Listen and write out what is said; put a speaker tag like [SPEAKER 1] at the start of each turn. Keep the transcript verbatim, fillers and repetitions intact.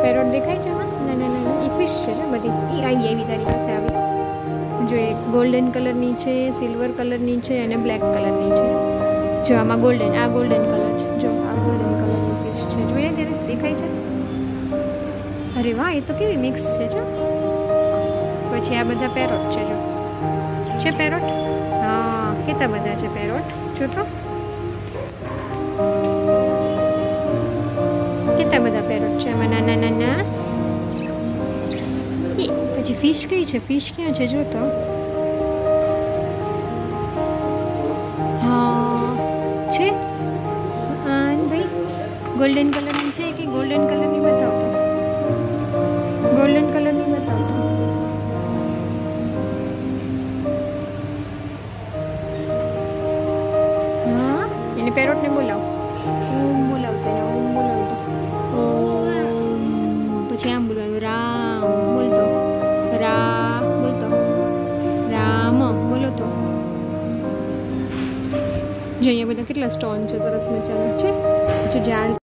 [SPEAKER 1] Parrot દેખાય છે એમાં નાના નાના એ ફિશ છે જો બધી એ આવી એવી તારી પાસે આવી જો એક ગોલ્ડન કલરની છે, સિલ્વર કલરની છે અને બ્લેક કલરની છે. જો આમાં ગોલ્ડન આ ગોલ્ડન કલર છે. જો આ ગોલ્ડન કલરની ફિશ છે. જોઈએ ત્યારે દેખાય છે. અરે વાહ એ તો કેવી મિક્સ છે જો. પછી આ બધા પેરોટ છે જો છે પેરોટ. હા કેટલા બધા છે પેરોટ જો તો કેટલા બધા પેરોટ છે એમાં નાના નાના. એ પછી ફિશ કઈ છે? ફિશ ક્યાં છે જો તો. હા છે હા ભાઈ ગોલ્ડન કલરની છે કે ગોલ્ડન કલરની બતાવતો. ગોલ્ડન કલરની બતાવતો. હા એને પેરોટને બોલાવ. ઓમ બોલાવતો એને ઓમ બોલાવતો. ઓમ પછી આમ બોલવાનું રામ બોલતો. રા બોલતો. રામ બોલો તો. જો અહીંયા બધા કેટલા સ્ટોન છે સરસ મજાના છે. જો ઝાડ